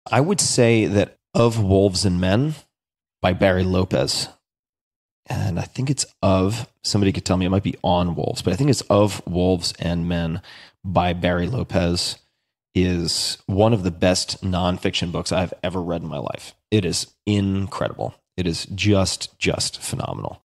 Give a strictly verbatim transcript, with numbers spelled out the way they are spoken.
I would say that Of Wolves and Men by Barry Lopez. And I think it's of, somebody could tell me it might be On Wolves, but I think it's Of Wolves and Men by Barry Lopez is one of the best nonfiction books I've ever read in my life. It is incredible. It is just, just phenomenal.